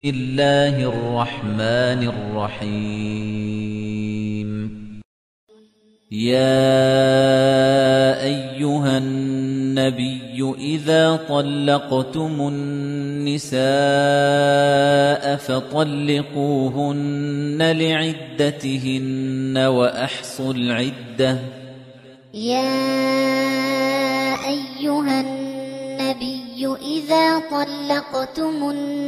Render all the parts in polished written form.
الله الرحمن الرحيم يا أيها النبي إذا طلقتم النساء فطلقوهن لعدتهن وأحصوا العدة يا أيها النبي إذا طلقتم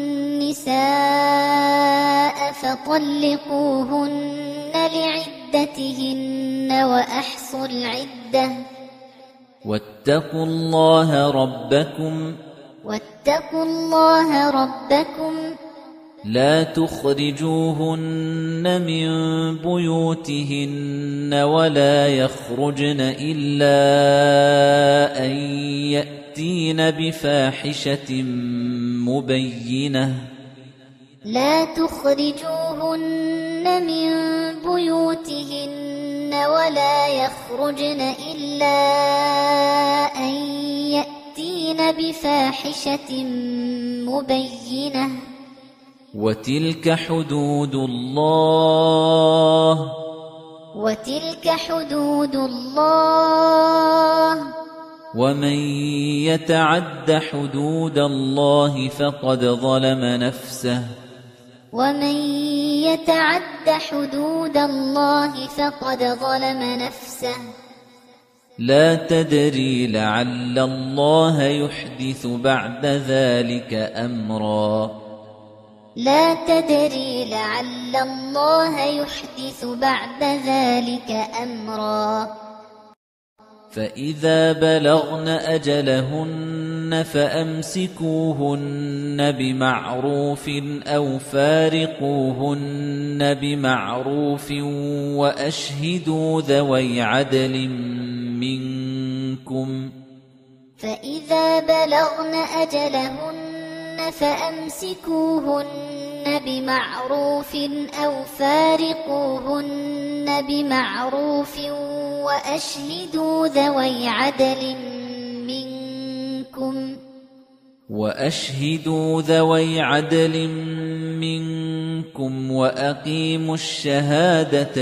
النساء فطلقوهن لعدتهن وأحصوا العدة واتقوا الله ربكم لا تخرجوهن من بيوتهن ولا يخرجن إلا أن يأتين بفاحشة مبينة ولا يخرجن إلا أن يأتين بفاحشة مبينة وتلك حدود الله ومن يتعد حدود الله فقد ظلم نفسه لا تدري لعل الله يحدث بعد ذلك أمرا فإذا بلغن أجلهن فأمسكوهن بمعروف أو فارقوهن بمعروف وأشهدوا ذوي عدل منكم وأشهدوا ذوي عدل منكم وأقيموا الشهادة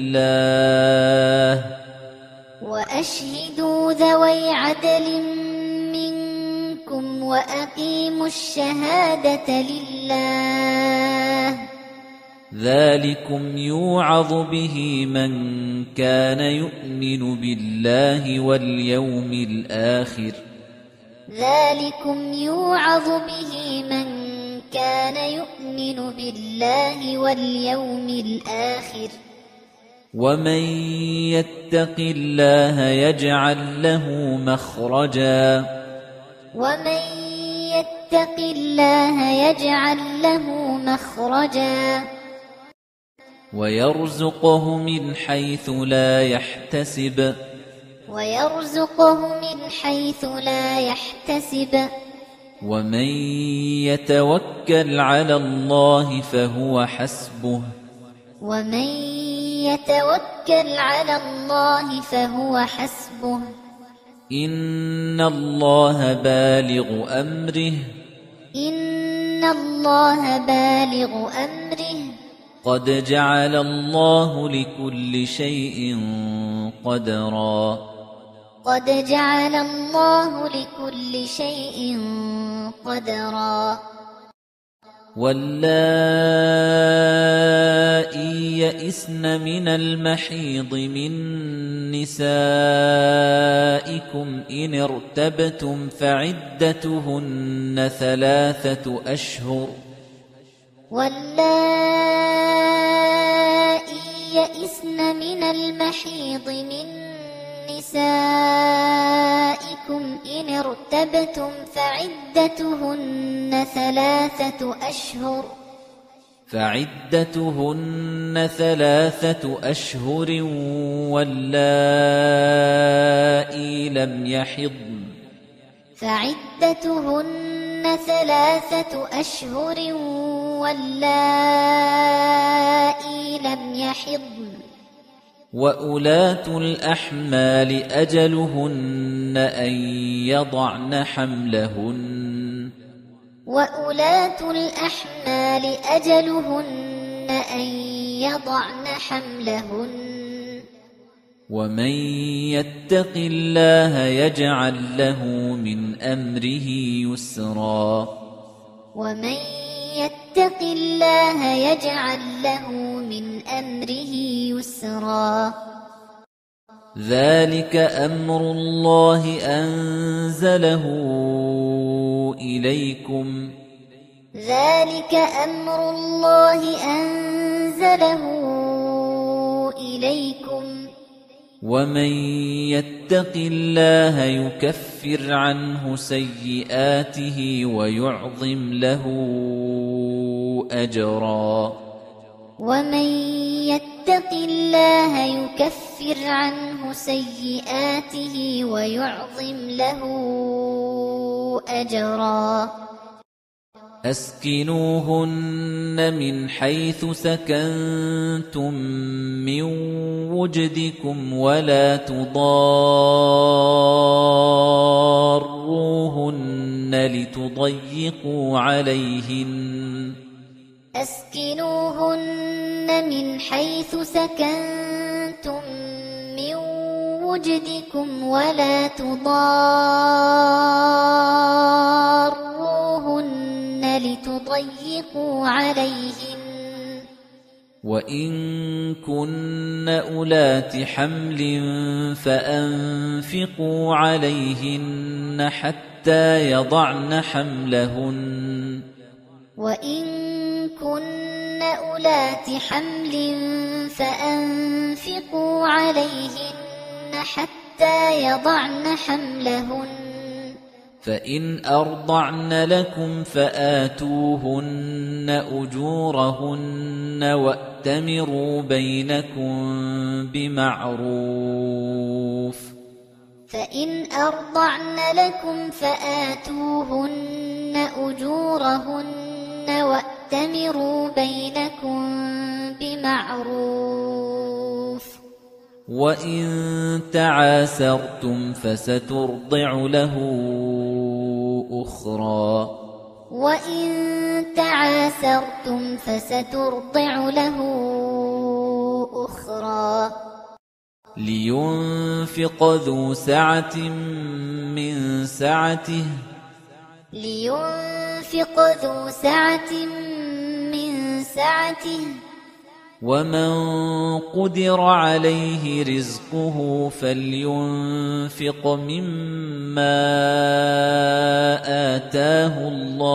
لله ذلكم يوعظ به من كان يؤمن بالله واليوم الآخر ومن يتق الله يجعل له مخرجا ويرزقه من حيث لا يحتسب ومن يتوكل على الله فهو حسبه إن الله بالغ أمره قد جعل الله لكل شيء قدرا واللائي يئسن من المحيض من نسائكم إن ارتبتم فعدتهن 3 أشهر فعدتهن 3 أشهر واللائي لم يحضن وأولاة الأحمال أجلهن أن يضعن حملهن وأولاة الأحمال أجلهن أن يضعن حملهن ومن يتق الله يجعل له من أمره يسرا ومن يتق الله يجعل له من أمره يسرا ذلك أمر الله أنزله إليكم ذلك أمر الله أنزله إليكم ومن يتق الله يكفر عنه سيئاته ويعظم له أجرا ومن يتق الله يكفر عنه سيئاته ويعظم له أجرا أسكنوهن من حيث سكنتم من وجدكم ولا تضاروهن لتضيقوا عليهن أسكنوهن من حيث سكنتم من وجدكم ولا تضاروهن لتضيقوا عليهن وإن كن أولات حمل فأنفقوا عليهن حتى يضعن حملهن وإن كن أولات حمل فأنفقوا عليهن حتى يضعن حملهن فإن أرضعن لكم فآتوهن أجورهن وأتمروا بينكم بمعروف فإن أرضعن لكم فآتوهن أجورهن وأتمروا بينكم بمعروف وإن تعاسرتم فسترضع له أخرى وإن تعاسرتم فسترضع له أخرى لينفق ذو سعة من سعته لينفق ذو سعة من سعته ومن قدر عليه رزقه فلينفق مما آتاه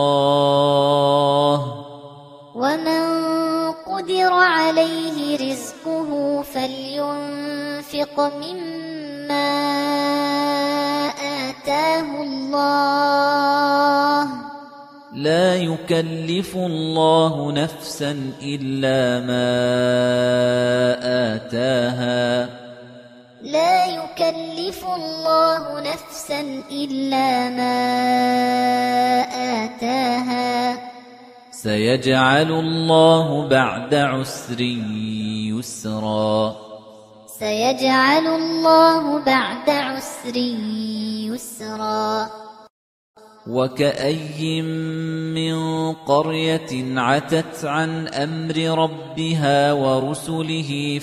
الله ومن قدر عليه رزقه فلينفق مما آتاه الله لا يكلف الله نفسا إلا ما آتاها لا يكلف الله نفسا إلا ما آتاها سيجعل الله بعد عسر يسرا سيجعل الله بعد عسر يسرا وكأي من قرية عتت عن أمر ربها ورسله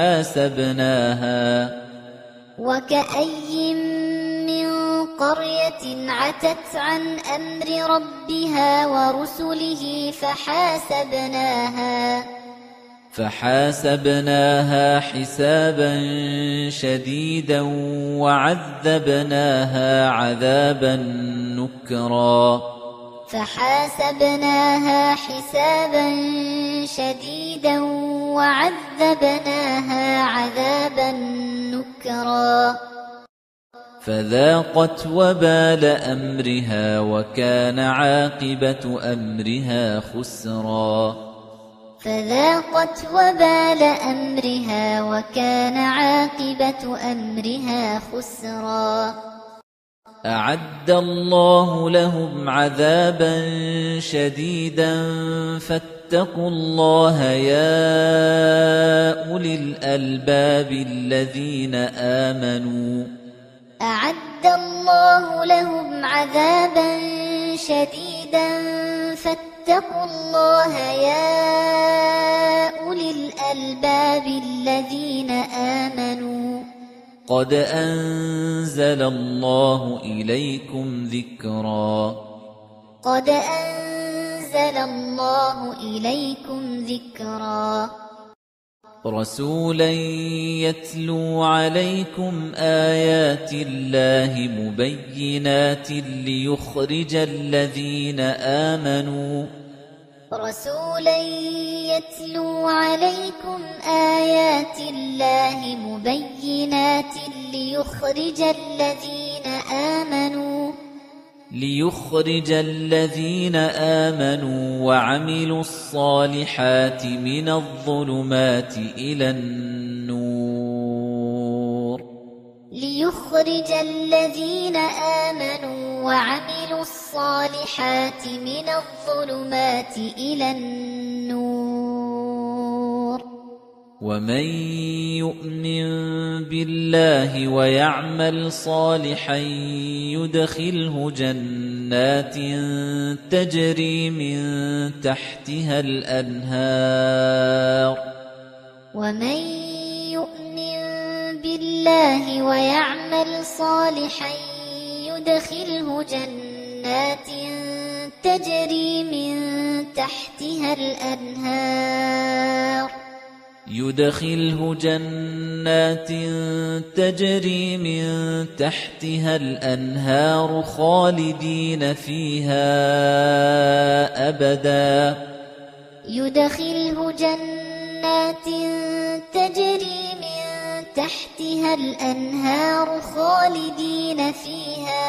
وكأي من قرية عتت عن أمر ربها ورسله فحاسبناها حسابا شديدا وعذبناها عذابا نكرا فحاسبناها حسابا شديدا وعذبناها عذابا نكرا فذاقت وبال أمرها وكان عاقبة أمرها خسرا فذاقت وبال أمرها وكان عاقبة أمرها خسرا أعد الله لهم عذابا شديدا فاتقوا الله يا أولي الألباب الذين آمنوا أعد الله لهم عذابا شديدا شديدا فاتقوا الله يا أولي الألباب الذين آمنوا قد أنزل الله إليكم ذكرا قد أنزل الله إليكم ذكرا رسولا يتلو عليكم آيات الله مبينات ليخرج الذين آمنوا رسولا يتلو عليكم آيات الله مبينات ليخرج الذين آمنوا وعملوا الصالحات من الظلمات إلى النور ليخرج الذين آمنوا وعملوا الصالحات من الظلمات إلى النور ومن يؤمن بالله ويعمل صالحا يدخله جنات تجري من تحتها الأنهار ومن يؤمن بالله ويعمل صالحا يدخله جنات تجري من تحتها الأنهار خالدين فيها أبدا يدخله جنات تجري من تحتها الأنهار خالدين فيها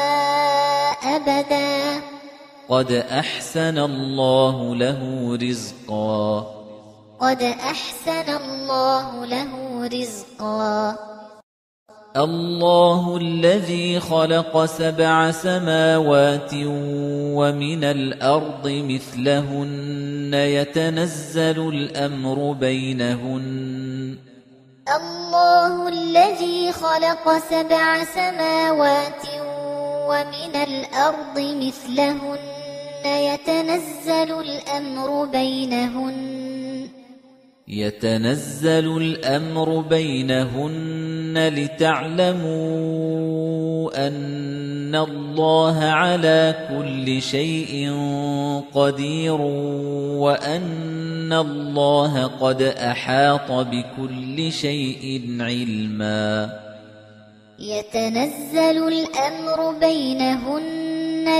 أبدا قد أحسن الله له رزقا قد أحسن الله له رزقا الله الذي خلق 7 سماوات ومن الأرض مثلهن يتنزل الأمر بينهن الله الذي خلق 7 سماوات ومن الأرض مثلهن يتنزل الأمر بينهن لتعلموا أن الله على كل شيء قدير وأن الله قد أحاط بكل شيء علما يتنزل الأمر بينهن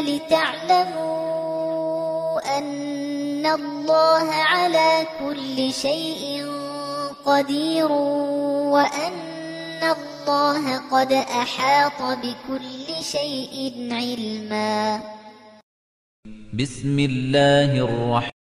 لتعلموا أن الله على كل شيء قدير وأن الله قد أحاط بكل شيء علما بسم الله الرحمن